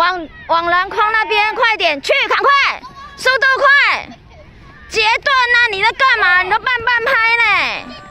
往篮筐那边，快点去，赶快，速度快！截断啊！你在干嘛？你都半拍嘞！